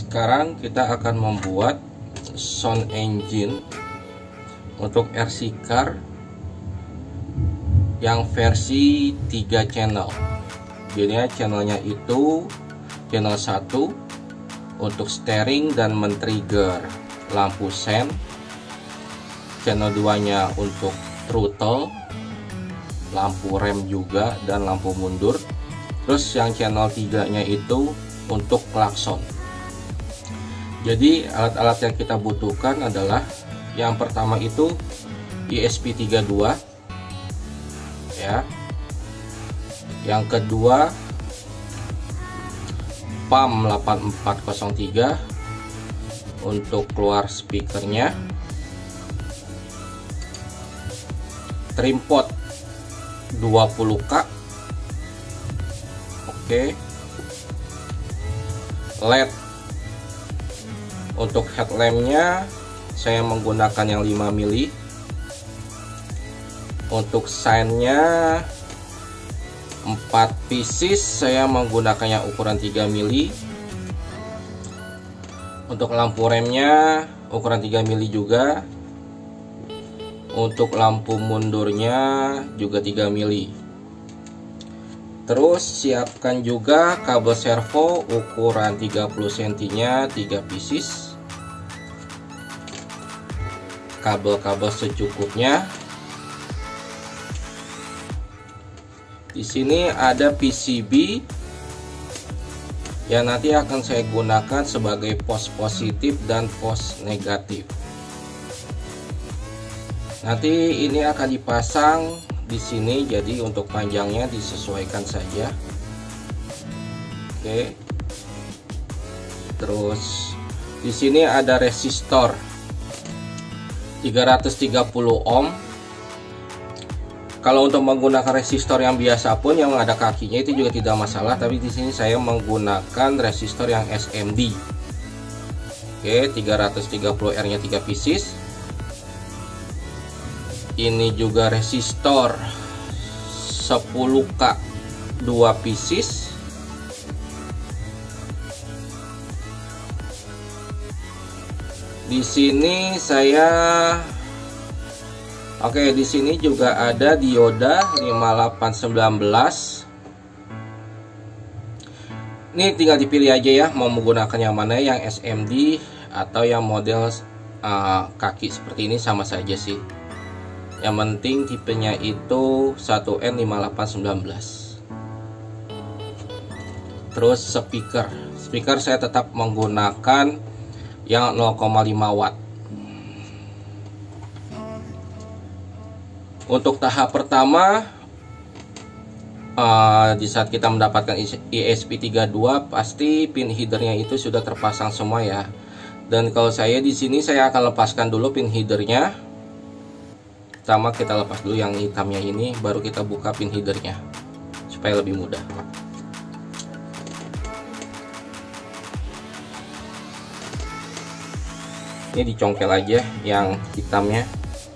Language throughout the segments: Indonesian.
Sekarang kita akan membuat sound engine untuk RC car yang versi 3 channel. Jadi channelnya itu channel 1 untuk steering dan men-trigger lampu sen, channel 2 nya untuk throttle, lampu rem juga, dan lampu mundur. Terus yang channel 3 nya itu untuk klakson. Jadi alat-alat yang kita butuhkan adalah yang pertama itu ESP32 ya. Yang kedua PAM 8403 untuk keluar speakernya, trim pot 20K, oke, LED untuk headlampnya saya menggunakan yang 5 mili, untuk signnya 4 pieces saya menggunakan yang ukuran 3 mili, untuk lampu remnya ukuran 3 mili juga, untuk lampu mundurnya juga 3 mili. Terus siapkan juga kabel servo ukuran 30 cm nya 3 pieces, kabel-kabel secukupnya. Di sini ada PCB yang nanti akan saya gunakan sebagai pos positif dan pos negatif. Nanti ini akan dipasang di sini, jadi untuk panjangnya disesuaikan saja. Oke. Terus di sini ada resistor 330 ohm. Kalau untuk menggunakan resistor yang biasa pun yang ada kakinya itu juga tidak masalah, tapi di sini saya menggunakan resistor yang SMD. Oke, 330R-nya 3 pieces. Ini juga resistor 10K 2 pieces. Di sini saya di sini juga ada dioda 5819. Ini tinggal dipilih aja ya, mau menggunakan yang mana, yang SMD atau yang model kaki seperti ini, sama saja sih. Yang penting tipenya itu 1N5819. Terus speaker saya tetap menggunakan yang 0,5 watt. Untuk tahap pertama, di saat kita mendapatkan ESP32 pasti pin headernya itu sudah terpasang semua ya. Dan kalau saya di sini saya akan lepaskan dulu pin headernya. Pertama kita lepas dulu yang hitamnya ini, baru kita buka pin headernya supaya lebih mudah. Ini dicongkel aja yang hitamnya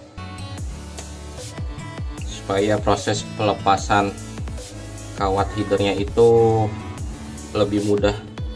supaya proses pelepasan kawat headernya itu lebih mudah.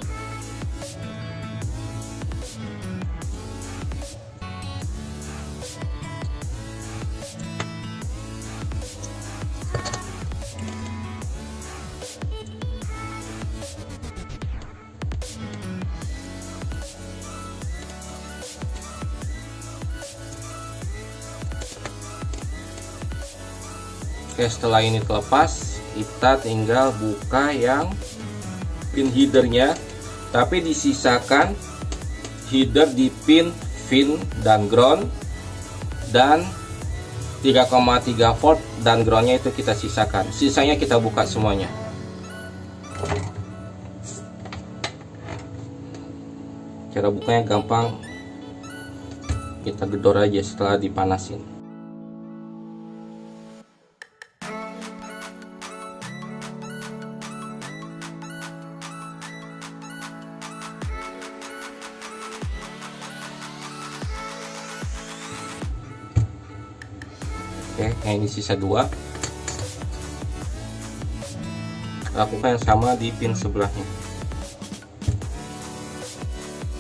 Oke, setelah ini terlepas, kita tinggal buka yang pin headernya, tapi disisakan header di pin VIN dan ground, dan 3,3 volt dan groundnya itu kita sisakan. Sisanya kita buka semuanya. Cara bukanya gampang, kita gedor aja setelah dipanasin. Oke, yang ini sisa 2. Lakukan yang sama di pin sebelahnya.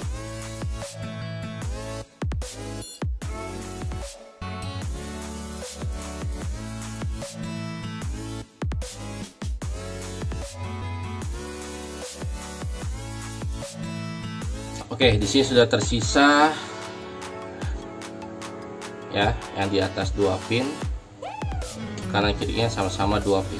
Oke, di sini sudah tersisa ya, yang di atas 2 pin, kanan kirinya sama-sama 2 pin.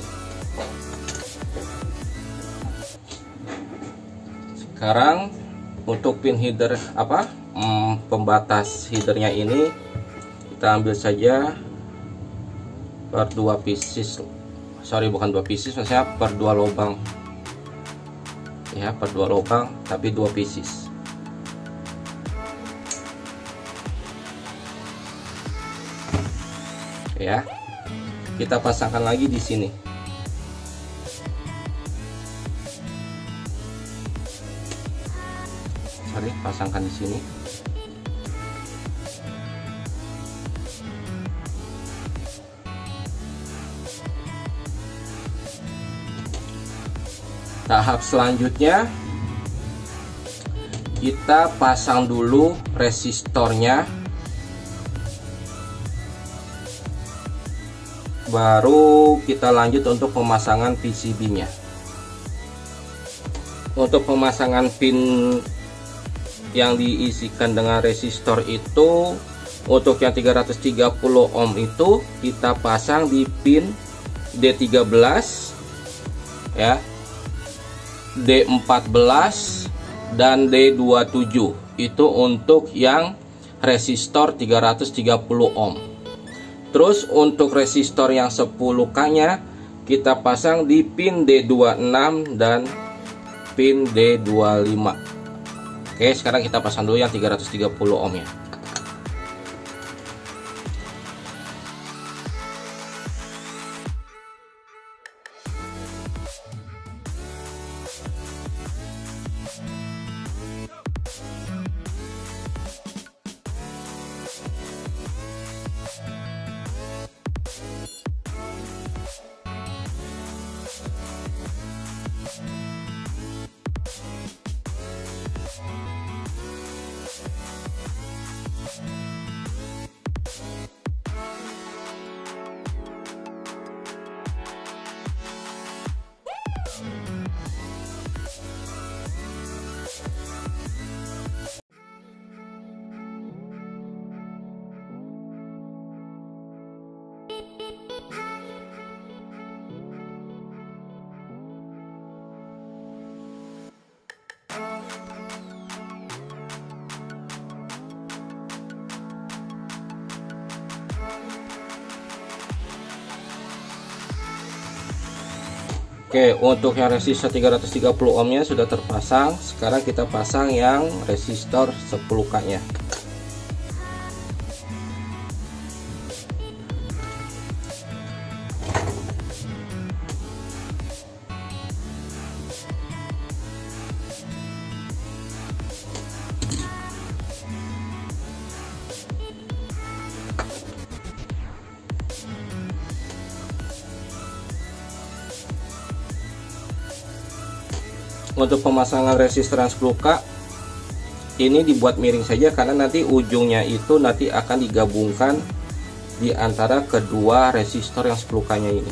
Sekarang untuk pin header pembatas headernya ini kita ambil saja per 2 pieces, sorry bukan 2 pieces, maksudnya per 2 lubang ya, per 2 lubang tapi 2 pieces. Ya, kita pasangkan lagi di sini. Pasangkan di sini. Tahap selanjutnya kita pasang dulu resistornya, baru kita lanjut untuk pemasangan PCB-nya. Untuk pemasangan pin yang diisikan dengan resistor itu, untuk yang 330 ohm itu kita pasang di pin D13 ya, D14 dan D27. Itu untuk yang resistor 330 ohm. Terus untuk resistor yang 10K-nya kita pasang di pin D26 dan pin D25. Oke, sekarang kita pasang dulu yang 330 ohm ya. Oke, untuk yang resistor 330 ohmnya sudah terpasang. Sekarang kita pasang yang resistor 10K nya. Untuk pemasangan resistor 10K ini dibuat miring saja, karena nanti ujungnya itu nanti akan digabungkan di antara kedua resistor yang 10K nya ini.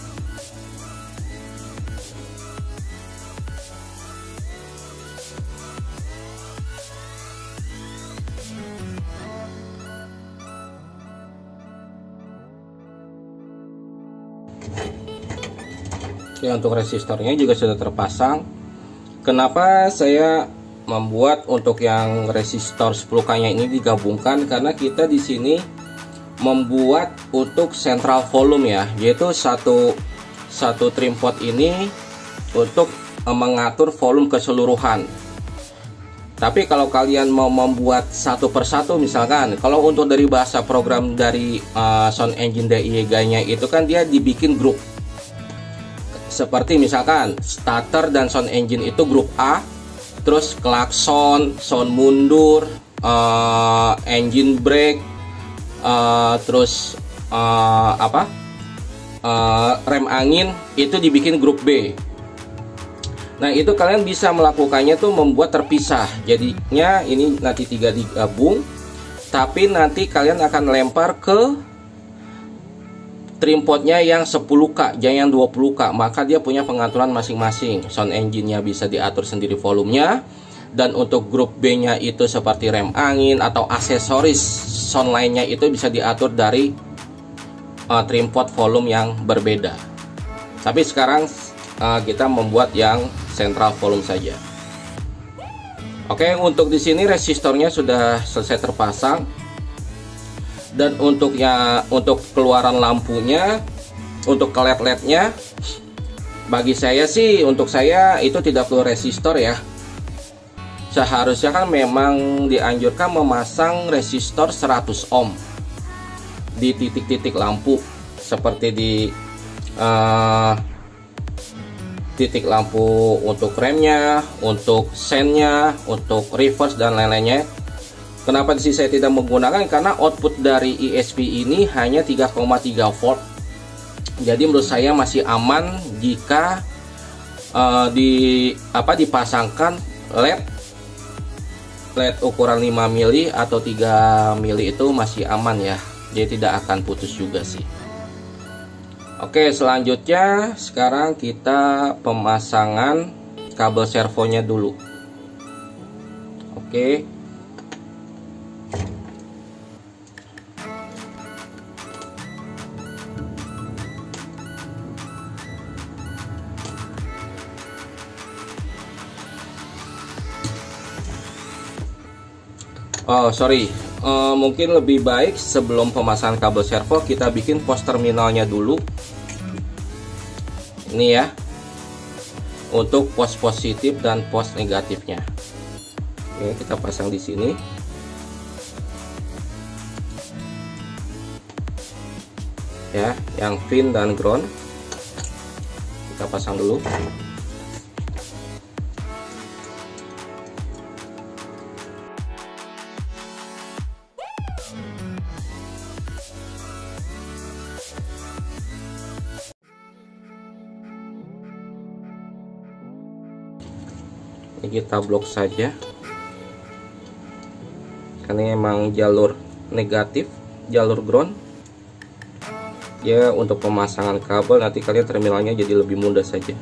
Oke, untuk resistornya juga sudah terpasang. Kenapa saya membuat untuk yang resistor 10K-nya ini digabungkan? Karena kita di sini membuat untuk central volume ya, yaitu satu trim pot ini untuk mengatur volume keseluruhan. Tapi kalau kalian mau membuat satu persatu, misalkan kalau untuk dari bahasa program dari Sound Engine DIY-nya itu kan dia dibikin grup. Seperti misalkan starter dan sound engine itu grup A, terus klakson, sound mundur, engine brake, terus rem angin itu dibikin grup B. Nah, itu kalian bisa melakukannya tuh membuat terpisah. Jadinya ini nanti 3 digabung, tapi nanti kalian akan lempar ke trim potnya yang 10K, jangan yang 20K, maka dia punya pengaturan masing-masing. Sound engine-nya bisa diatur sendiri volumenya, Dan untuk grup B-nya itu seperti rem angin atau aksesoris sound lainnya itu bisa diatur dari trim pot volume yang berbeda. Tapi sekarang kita membuat yang central volume saja. Oke, untuk di sini resistornya sudah selesai terpasang. Dan untuk keluaran lampunya, untuk LED-nya, bagi saya sih, untuk saya itu tidak perlu resistor ya. Seharusnya kan memang dianjurkan memasang resistor 100 ohm di titik-titik lampu, seperti di titik lampu untuk remnya, untuk sennya, untuk reverse dan lain-lainnya. Kenapa sih saya tidak menggunakan? Karena output dari ESP ini hanya 3,3 volt. Jadi menurut saya masih aman jika dipasangkan LED ukuran 5 mili atau 3 mili itu masih aman ya. Jadi tidak akan putus juga sih. Oke, selanjutnya sekarang kita pemasangan kabel servonya dulu. Oke. Oh sorry, mungkin lebih baik sebelum pemasangan kabel servo kita bikin pos terminalnya dulu. Ini ya, untuk pos positif dan pos negatifnya. Oke, kita pasang di sini. Ya, yang pin dan ground kita pasang dulu. Ini kita blok saja karena emang jalur negatif, jalur ground ya. Untuk pemasangan kabel nanti kalian terminalnya jadi lebih mudah saja.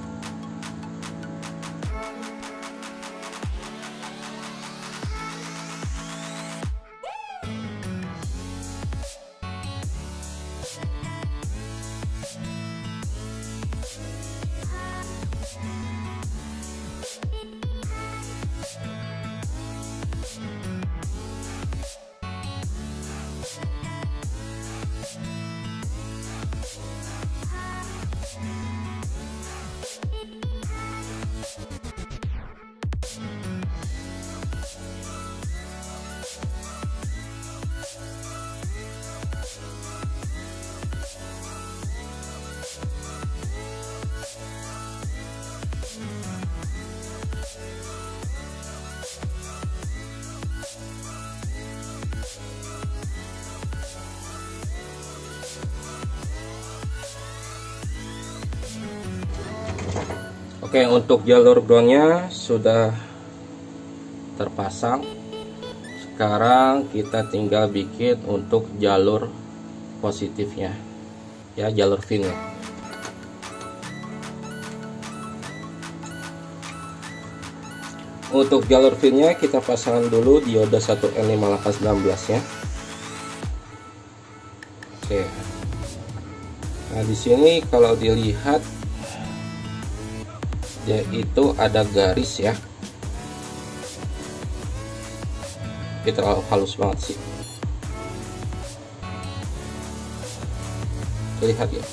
Oke, untuk jalur groundnya sudah terpasang. Sekarang kita tinggal bikin untuk jalur positifnya ya, jalur pinnya. Untuk jalur pinnya kita pasang dulu dioda 1N5816 ya. Oke. Nah, di sini kalau dilihat yaitu ada garis ya. Ini terlalu halus banget sih, terlihat ya.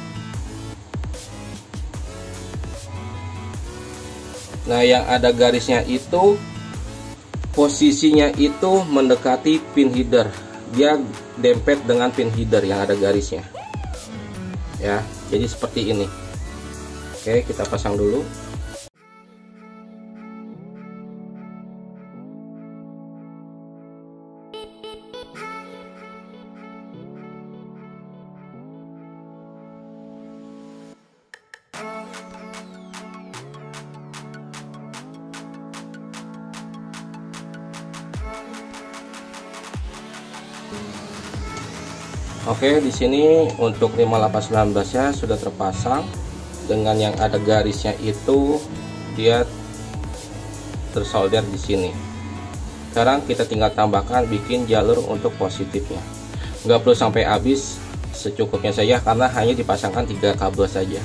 Nah, yang ada garisnya itu posisinya itu mendekati pin header, dia dempet dengan pin header yang ada garisnya ya. Jadi seperti ini. Oke, kita pasang dulu. Oke, di sini untuk 5819-nya sudah terpasang dengan yang ada garisnya itu dia tersolder di sini. Sekarang kita tinggal tambahkan bikin jalur untuk positifnya. Nggak perlu sampai habis, secukupnya saja karena hanya dipasangkan 3 kabel saja.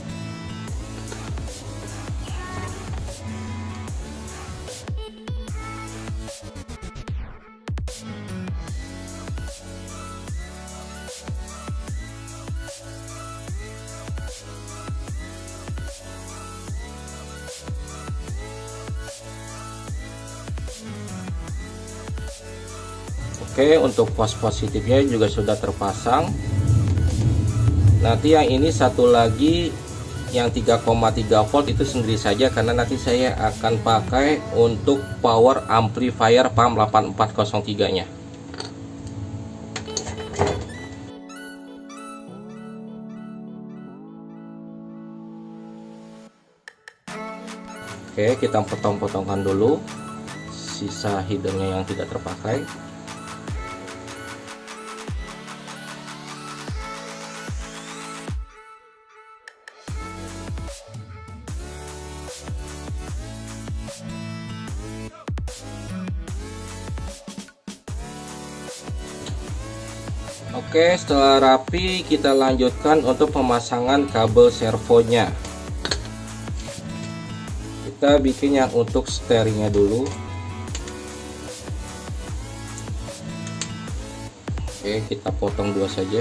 Oke, untuk pos positifnya juga sudah terpasang. Nanti yang ini satu lagi yang 3,3 volt itu sendiri saja karena nanti saya akan pakai untuk power amplifier PAM 8403 nya. Oke, kita potong-potongkan dulu sisa hidungnya yang tidak terpakai. Oke, setelah rapi kita lanjutkan untuk pemasangan kabel servonya. Kita bikin yang untuk steeringnya dulu. Oke, kita potong 2 saja.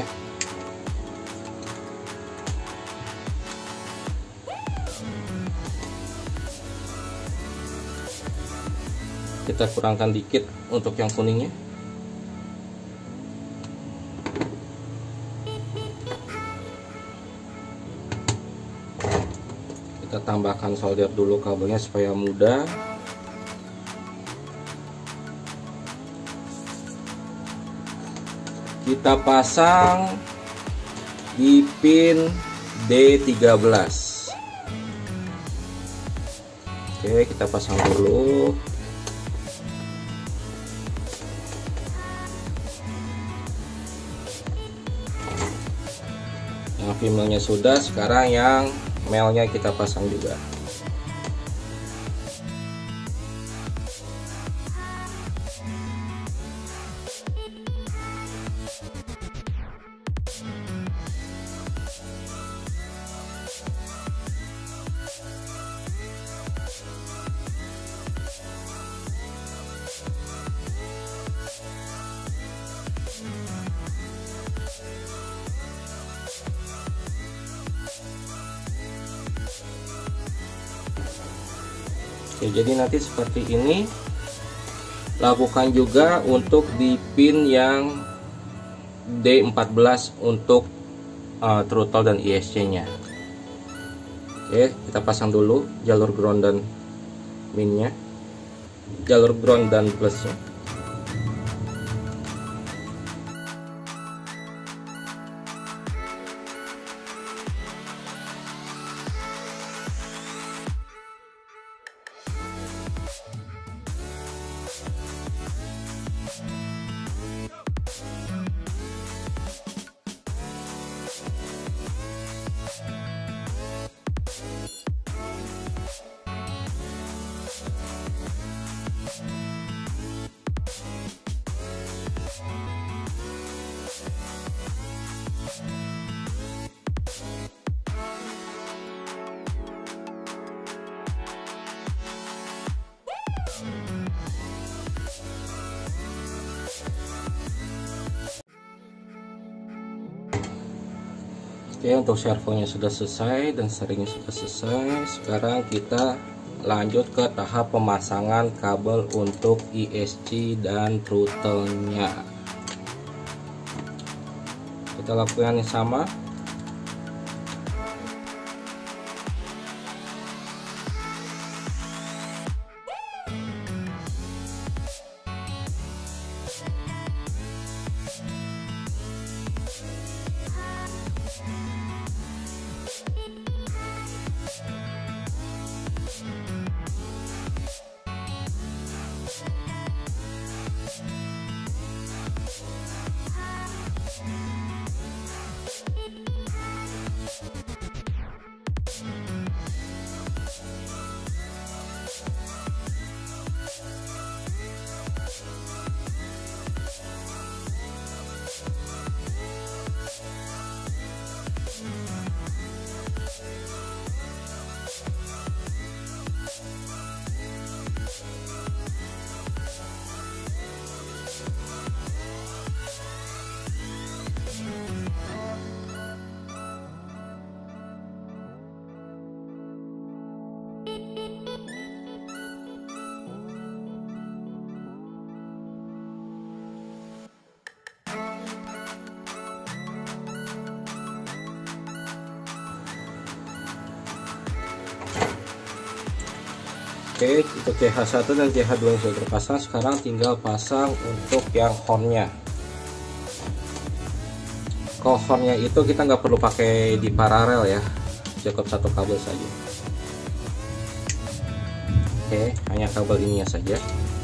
Kita kurangkan dikit untuk yang kuningnya. Kita tambahkan solder dulu kabelnya supaya mudah. Kita pasang di pin D13. Oke, kita pasang dulu. Yang female-nya sudah, sekarang yang male-nya kita pasang juga. Oke, jadi nanti seperti ini. Lakukan juga untuk di pin yang D14 untuk throttle dan ISC nya. Oke, kita pasang dulu jalur ground dan minnya, jalur ground dan plusnya. Oke, untuk servonya sudah selesai dan steeringnya sudah selesai. Sekarang kita lanjut ke tahap pemasangan kabel untuk ISC dan throttle-nya. Kita lakukan yang sama. Oke, untuk CH1 dan CH2 yang sudah terpasang, sekarang tinggal pasang untuk yang hornnya. Kalau hornnya itu kita nggak perlu pakai di paralel ya, cukup satu kabel saja. Oke, hanya kabel ininya saja.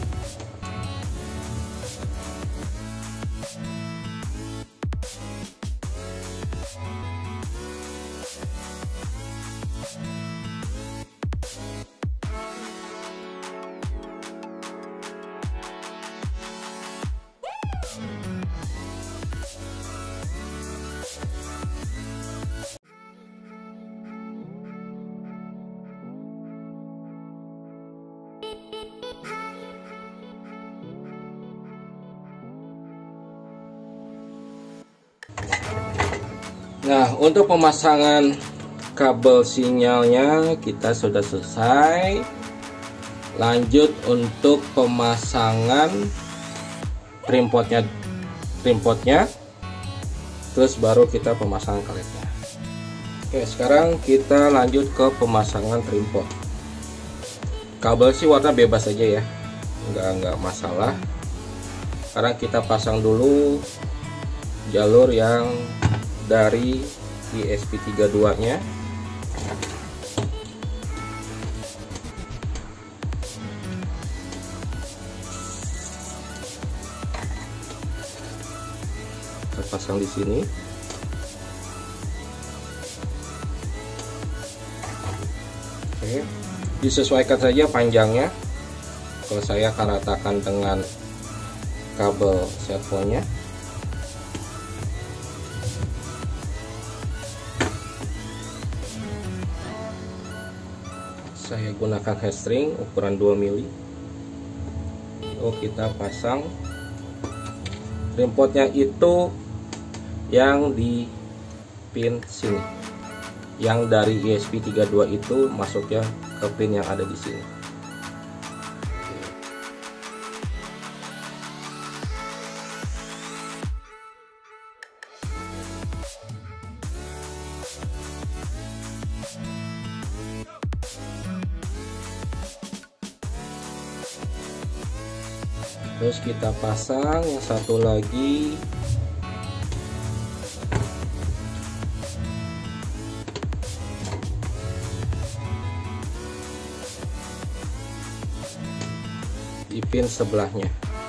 Nah, untuk pemasangan kabel sinyalnya kita sudah selesai. Lanjut untuk pemasangan trim potnya, terus baru kita pemasangan karetnya. Oke, sekarang kita lanjut ke pemasangan trim pot. Kabel sih warna bebas aja ya, nggak masalah. Sekarang kita pasang dulu jalur yang dari ESP32 nya. Kita pasang di sini. Oke, disesuaikan saja panjangnya. Kalau saya akan ratakan dengan kabel servonya. Saya gunakan headstring ukuran 2 mili. Lalu kita pasang trim potnya itu yang di pin sini, yang dari ESP32 itu masuknya ke pin yang ada di sini. Terus kita pasang yang satu lagi. Di pin sebelahnya.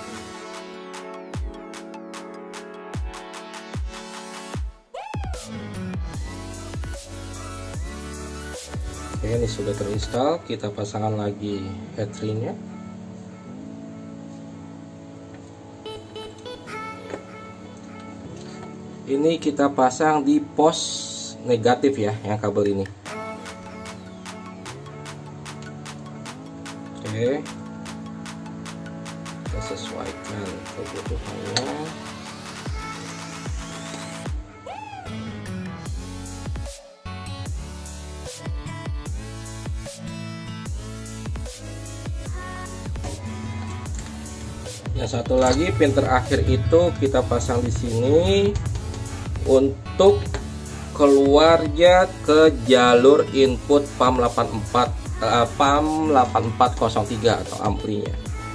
Oke, ini sudah terinstall. Kita pasangkan lagi headstringnya. Ini kita pasang di pos negatif ya, yang kabel ini. Oke, kita sesuaikan kebutuhannya. Yang satu lagi pin terakhir itu kita pasang di sini untuk keluarnya ke jalur input PAM 8403 atau amplinya.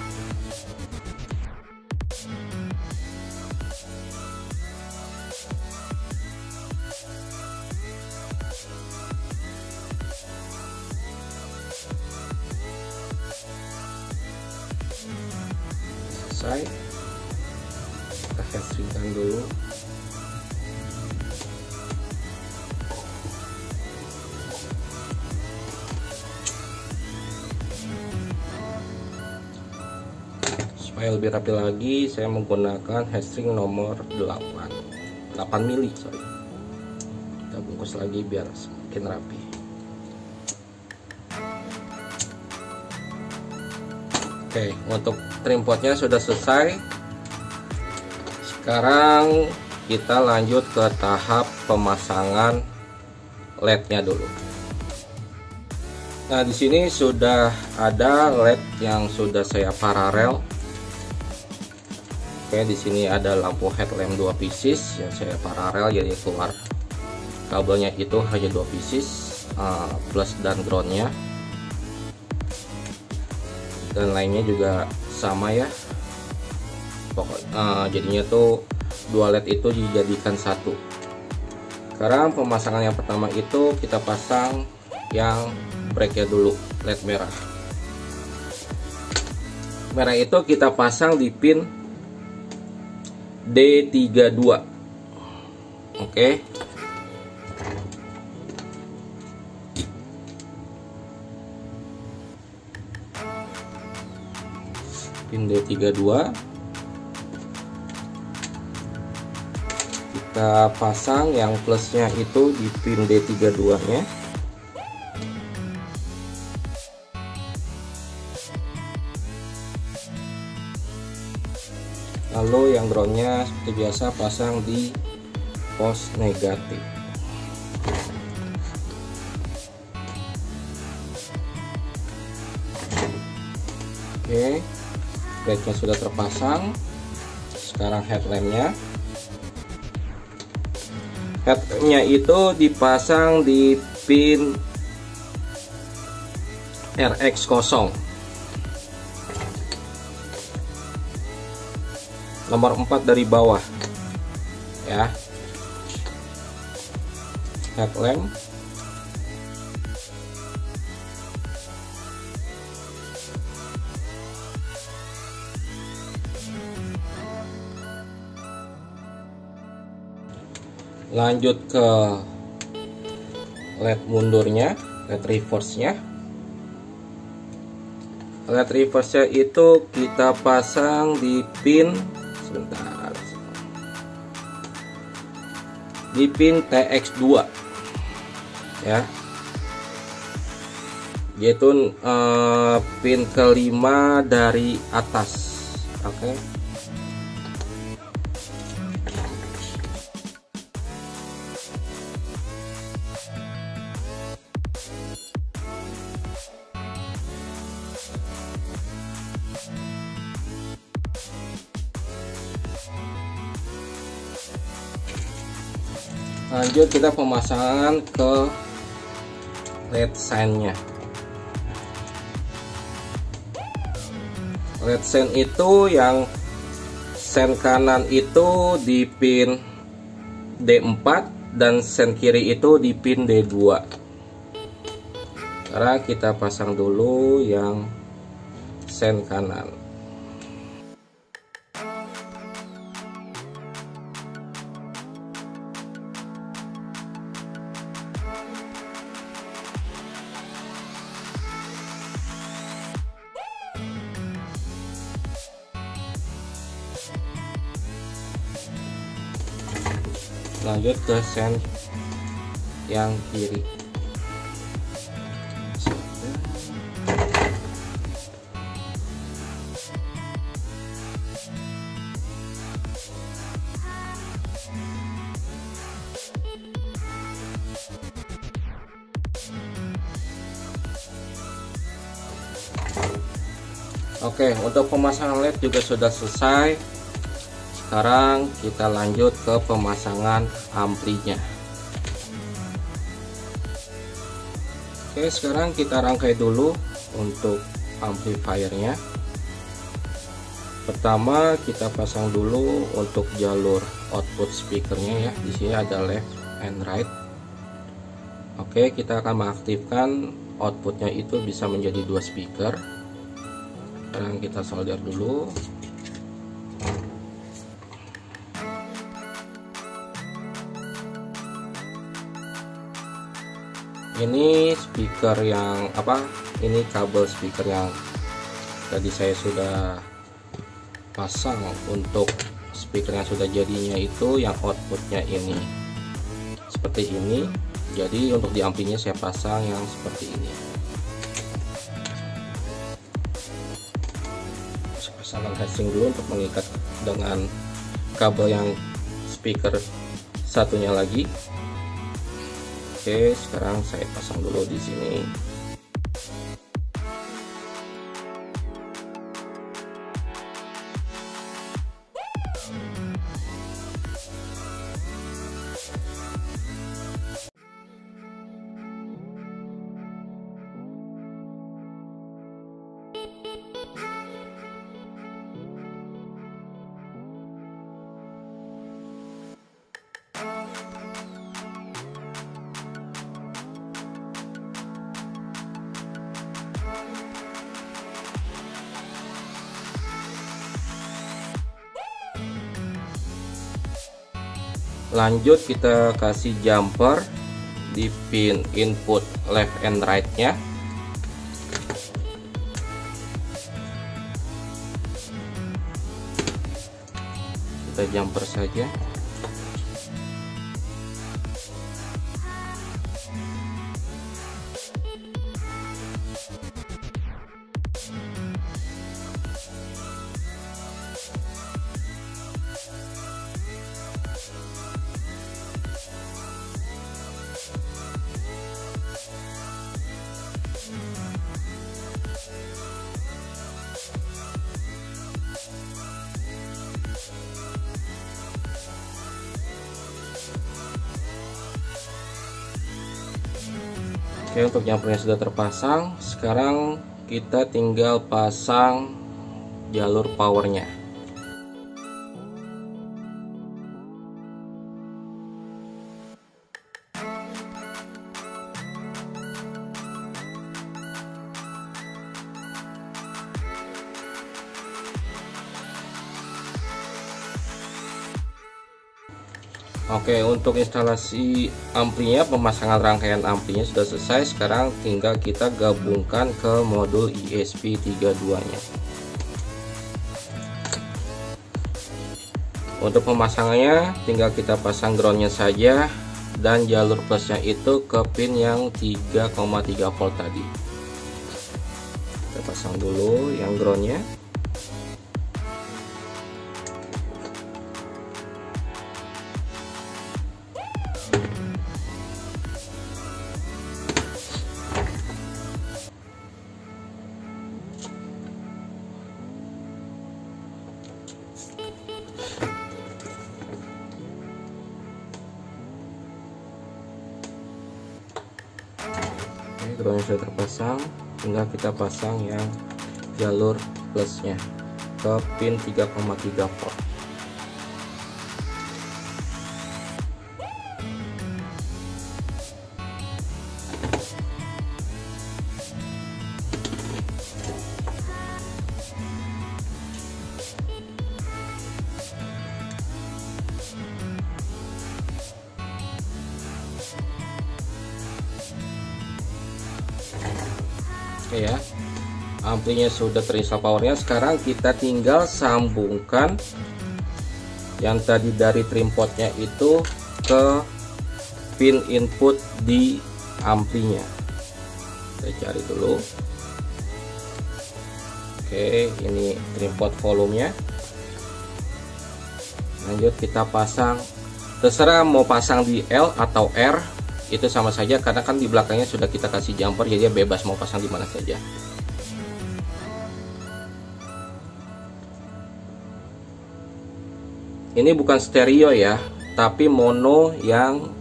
Selesai, kita headstringkan dulu. Supaya lebih rapi lagi, saya menggunakan headstring nomor 8 mili, sorry. Kita bungkus lagi biar semakin rapi. Oke, untuk trim potnya sudah selesai. Sekarang kita lanjut ke tahap pemasangan LED-nya dulu. Nah, di sini sudah ada LED yang sudah saya paralel. Oke, di sini ada lampu headlamp 2 pieces yang saya paralel, jadi keluar kabelnya itu hanya 2 pieces, plus dan groundnya. dan lainnya juga sama ya. Pokoknya jadinya tuh dua LED itu dijadikan satu. Sekarang pemasangan yang pertama itu kita pasang yang breaknya dulu, LED merah. Merah itu kita pasang di pin D32. Oke. Pin D32 kita pasang yang plusnya itu di pin D32 nya. Lalu yang groundnya seperti biasa pasang di pos negatif. Oke, backnya sudah terpasang. Sekarang headlampnya itu dipasang di pin RX0 nomor 4 dari bawah ya. Headlamp lanjut ke LED mundurnya, LED reverse-nya. LED reverse-nya itu kita pasang di pin di pin TX2 ya, yaitu pin kelima dari atas. Oke. Lanjut kita pemasangan ke LED sign-nya. LED sign itu yang sen kanan itu di pin D4 dan sen kiri itu di pin D2. Sekarang kita pasang dulu yang sen kanan. Lanjut ke sen yang kiri. Oke, untuk pemasangan LED juga sudah selesai. Sekarang kita lanjut ke pemasangan amplinya. Oke, sekarang kita rangkai dulu untuk amplifiernya. Pertama kita pasang dulu untuk jalur output speakernya ya. Di sini ada left and right. Oke, kita akan mengaktifkan outputnya itu bisa menjadi 2 speaker. Sekarang kita solder dulu. Ini speaker yang ini kabel speaker yang tadi saya sudah pasang. Untuk speaker yang sudah jadinya itu yang outputnya ini seperti ini. Jadi untuk di amplinya saya pasang yang seperti ini. Saya pasang heatsink dulu untuk mengikat dengan kabel yang speaker satunya lagi. Oke, sekarang saya pasang dulu di sini. Lanjut kita kasih jumper di pin input left and right nya. Kita jumper saja. Oke, untuk jumpernya sudah terpasang. Sekarang kita tinggal pasang jalur powernya. Oke, untuk instalasi amplinya, pemasangan rangkaian amplinya sudah selesai. Sekarang tinggal kita gabungkan ke modul ESP32 nya. Untuk pemasangannya tinggal kita pasang groundnya saja, dan jalur plusnya itu ke pin yang 3,3 volt tadi. Kita pasang dulu yang groundnya. Groundnya sudah terpasang, tinggal kita pasang yang jalur plusnya ke pin 3,3 volt. Oke ya, amplinya sudah terinstall powernya. Sekarang kita tinggal sambungkan yang tadi dari trim potnya itu ke pin input di amplinya. Kita cari dulu. Oke, ini trim pot volumenya. Lanjut kita pasang, terserah mau pasang di L atau R, itu sama saja karena kan di belakangnya sudah kita kasih jumper, jadi bebas mau pasang di mana saja. Ini bukan stereo ya, tapi mono yang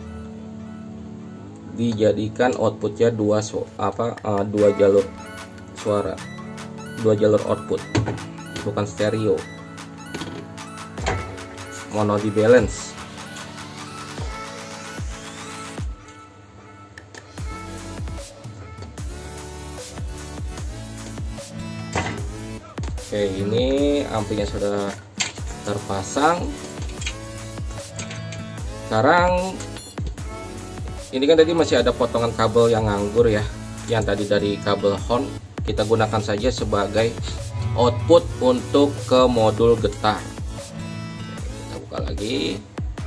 dijadikan outputnya dua jalur suara, dua jalur output, bukan stereo. Mono di balance. Oke, ini amplinya sudah terpasang. Sekarang ini kan tadi masih ada potongan kabel yang nganggur ya, yang tadi dari kabel horn, kita gunakan saja sebagai output untuk ke modul getar. Oke, kita buka lagi,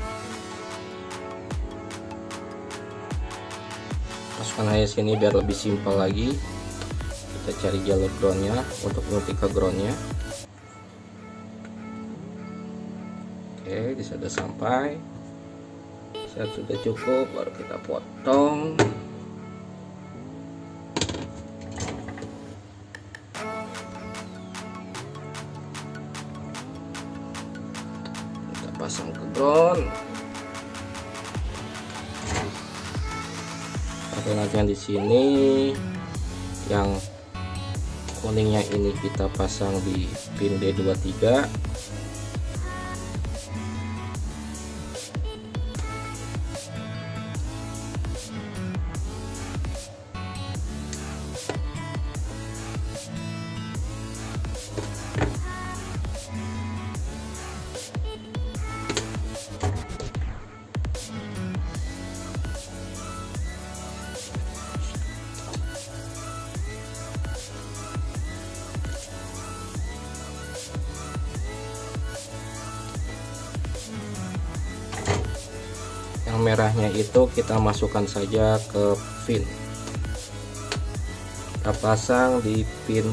masukkan aja sini biar lebih simpel lagi. Kita cari jalur groundnya untuk menuju ke groundnya. Oke, sudah sampai. Saat sudah cukup baru kita potong. Kita pasang ke ground. Oke, nanti yang di sini yang kuningnya ini kita pasang di pin D23. merahnya itu kita masukkan saja ke pin. Kita pasang di pin.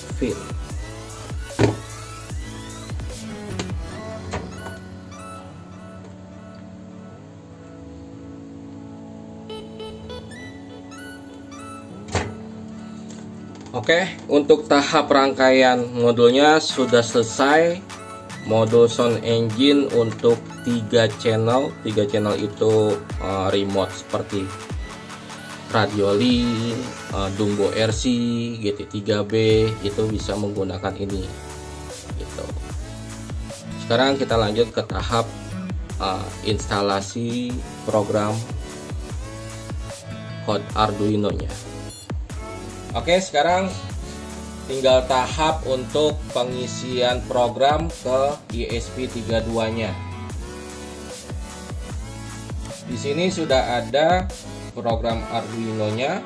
Oke, untuk tahap rangkaian modulnya sudah selesai. Modul sound engine untuk 3 channel. 3 channel itu remote seperti Radiolink, Dumbo RC, GT3B itu bisa menggunakan ini. Gitu. Sekarang kita lanjut ke tahap instalasi program code Arduino-nya. Oke, sekarang tinggal tahap untuk pengisian program ke ESP32-nya. Di sini sudah ada program Arduino-nya,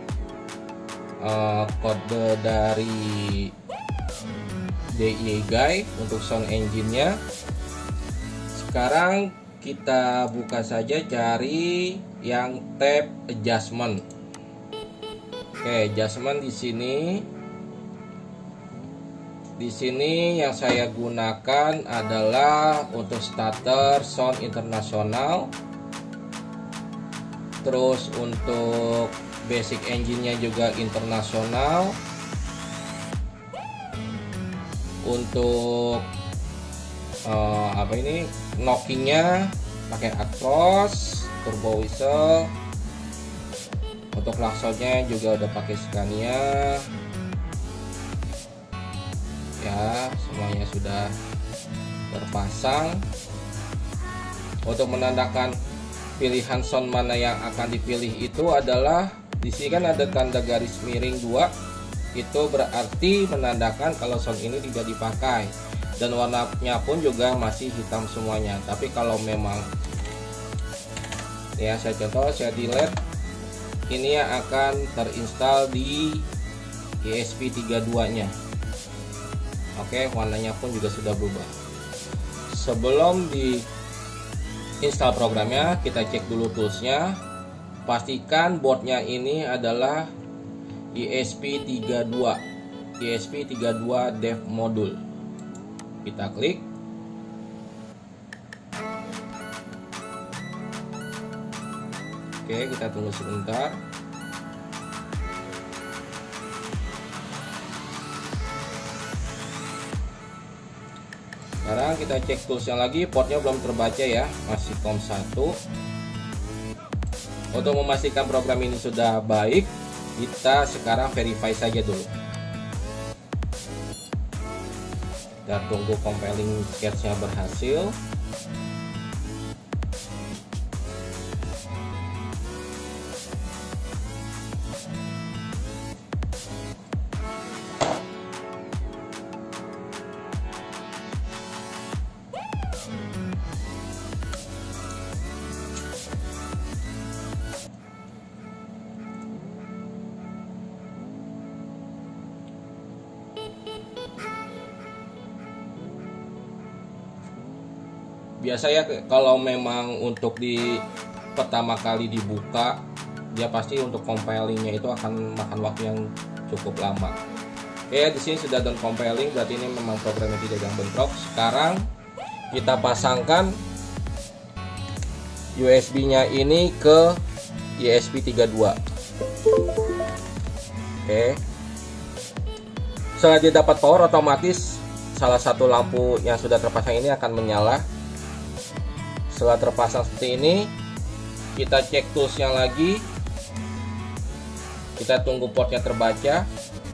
kode dari DIY Guide untuk sound engine-nya. Sekarang kita buka saja, cari yang tab adjustment. Oke, adjustment di sini. Di sini yang saya gunakan adalah untuk starter sound internasional. Terus untuk basic engine-nya juga internasional. Untuk knockingnya pakai Atmos, turbo whistle. Untuk klaksonnya juga udah pakai Scania. Ya, semuanya sudah terpasang. Untuk menandakan pilihan sound mana yang akan dipilih itu adalah di sini kan ada tanda garis miring 2. Itu berarti menandakan kalau sound ini tidak dipakai, dan warnanya pun juga masih hitam semuanya. Tapi kalau memang ya saya contoh, saya delete, ini yang akan terinstall di ESP32-nya. Oke, warnanya pun juga sudah berubah. Sebelum di install programnya, kita cek dulu toolsnya. Pastikan boardnya ini adalah ESP32 Dev Module. Kita klik. Oke, kita tunggu sebentar. Sekarang kita cek toolsnya lagi, portnya belum terbaca ya, masih COM1. Untuk memastikan program ini sudah baik, kita sekarang verify saja dulu. Kita tunggu compiling sketch-nya berhasil. Biasanya kalau memang untuk di pertama kali dibuka, dia pasti untuk compilingnya itu akan makan waktu yang cukup lama. Oke, di sini sudah done compiling, berarti ini memang programnya tidak yang bentrok. Sekarang kita pasangkan USB-nya ini ke ESP32. Oke. Setelah dia dapat power, otomatis salah satu lampu yang sudah terpasang ini akan menyala. Setelah terpasang seperti ini, kita cek toolsnya lagi. Kita tunggu portnya terbaca.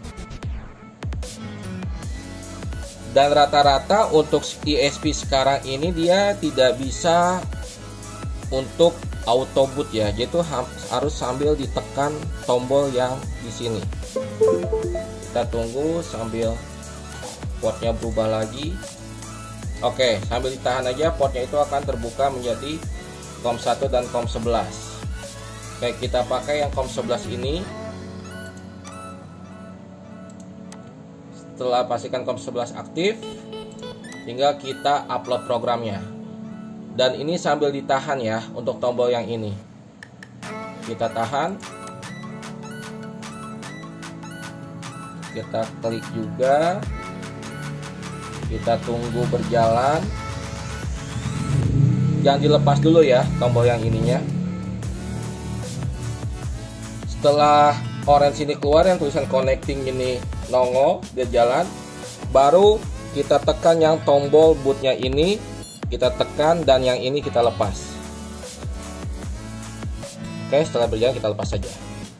Dan rata-rata untuk ESP sekarang ini dia tidak bisa untuk auto boot ya. Jadi itu harus sambil ditekan tombol yang di sini. Kita tunggu sambil portnya berubah lagi. Oke, sambil ditahan aja, portnya itu akan terbuka menjadi COM1 dan COM11. Oke, kita pakai yang COM11 ini. Setelah pastikan COM11 aktif, tinggal kita upload programnya. Dan ini sambil ditahan ya untuk tombol yang ini. Kita tahan. Kita klik juga. Kita tunggu berjalan. Jangan dilepas dulu ya tombol yang ininya. Setelah orange ini keluar, yang tulisan connecting ini nongol, dia jalan. Baru kita tekan yang tombol bootnya ini, kita tekan, dan yang ini kita lepas. Oke, setelah berjalan kita lepas saja.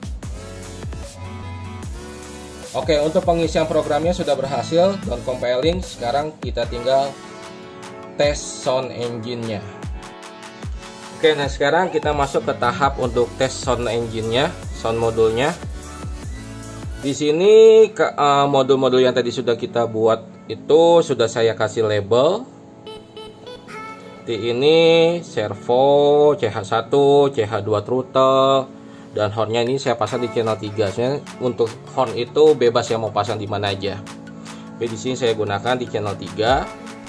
Oke, untuk pengisian programnya sudah berhasil dan compiling. Sekarang kita tinggal tes sound engine-nya. Oke, nah sekarang kita masuk ke tahap untuk tes sound engine-nya, sound modulnya. Di sini modul-modul yang tadi sudah kita buat itu sudah saya kasih label. Di ini servo, CH1, CH2 throttle. Dan hornnya ini saya pasang di channel 3. Sebenarnya untuk horn itu bebas ya mau pasang di mana aja. Tapi di sini saya gunakan di channel 3.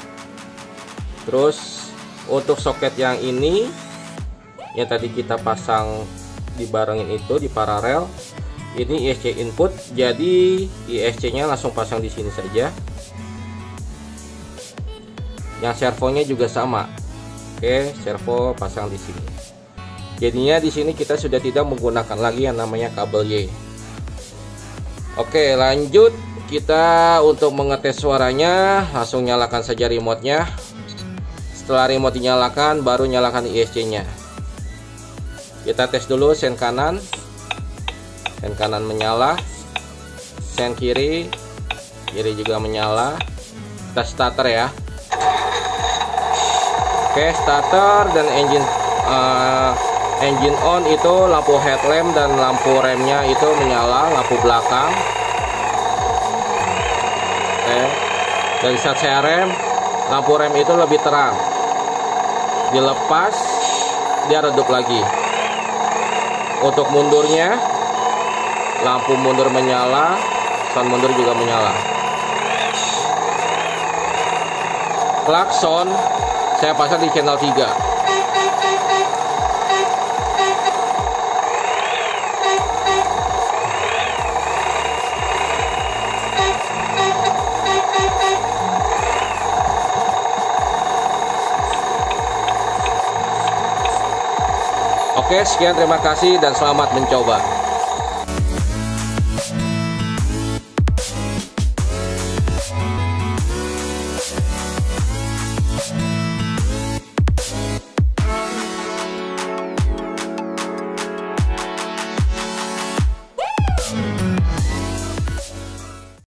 Terus untuk soket yang ini yang tadi kita pasang dibarengin itu di paralel, ini ISC input. Jadi ISC-nya langsung pasang di sini saja. Yang servonya juga sama. Oke, servo pasang di sini. Jadinya di sini kita sudah tidak menggunakan lagi yang namanya kabel Y. Oke, lanjut kita untuk mengetes suaranya, langsung nyalakan saja remote-nya. Setelah remote dinyalakan, baru nyalakan ISC-nya. Kita tes dulu sen kanan. Sen kanan menyala. Sen kiri. Kiri juga menyala. Kita starter ya. Oke, starter dan engine on itu lampu headlamp dan lampu remnya itu menyala, lampu belakang. Oke. Dari saat saya rem, lampu rem itu lebih terang. Dilepas, dia redup lagi. Untuk mundurnya, lampu mundur menyala, sound mundur juga menyala. Klakson saya pasang di channel 3. Oke, sekian, terima kasih dan selamat mencoba.